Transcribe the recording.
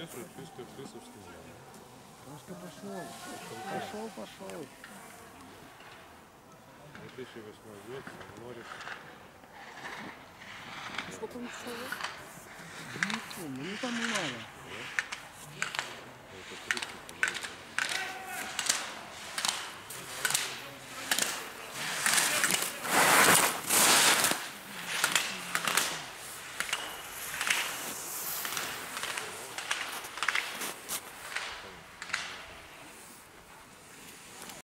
чувствую присутствие. Пашка пошел. Пошел. 2008 год, море. Сколько он часов? Не помню, ну там мало.